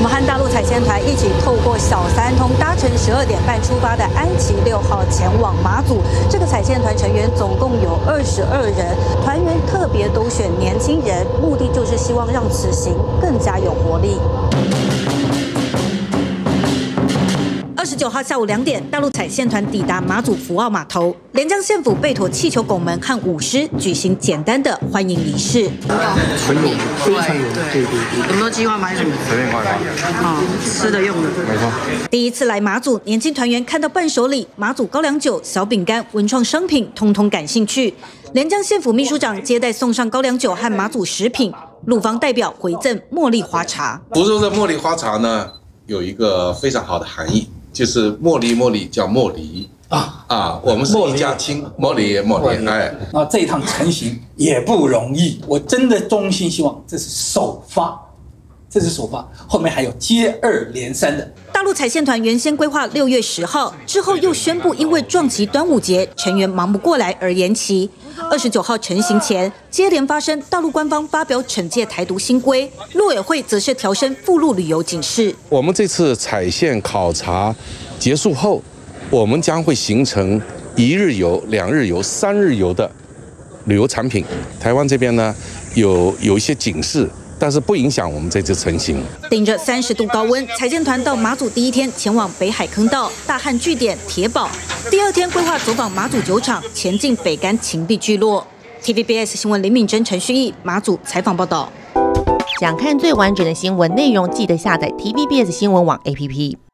们和大陆采仙团一起透过小三通搭乘12点半出发的安琪6号前往马祖。这个采仙团成员总共有22人，团员特别都选年轻人，目的就是希望让此行更加有活力。29号下午2点，大陆采仙团抵达马祖福澳码头，连江县府备妥气球拱门和舞狮，举行简单的欢迎仪式。 很有，非常有，对。 有没有计划买什么？ 随便买吧。 吃的用的。 没错。 第一次来马祖，年轻团员看到伴手礼、马祖高粱酒、小饼干、文创商品，通通感兴趣。连江县府秘书长接待送上高粱酒和马祖食品，陆方代表回赠茉莉花茶。 福州的茉莉花茶呢，有一个非常好的含义。就是茉莉叫茉莉我们是一家亲，茉莉哎， 那这一趟成行也不容易，我真的衷心希望这是首发，后面还有接二连三的。 大陆采仙团原先规划6月10号，之后又宣布因为撞期端午节，成员忙不过来而延期。29号成行前，接连发生大陆官方发表惩戒台独新规，陆委会则是调升附录旅游警示。 我们这次采线考察结束后，我们将会形成1日游、2日游、3日游的旅游产品。台湾这边呢有一些警示，但是不影响我们这次成行。 顶着30度高温，采仙团到马祖第一天前往北海坑道、大汉据点、铁堡，第2天规划走访马祖酒厂，前进北干芹壁聚落。TVBS 新闻林敏珍、陈旭毅马祖采访报道。 想看最完整的新闻内容，记得下载 TVBS 新闻网 APP。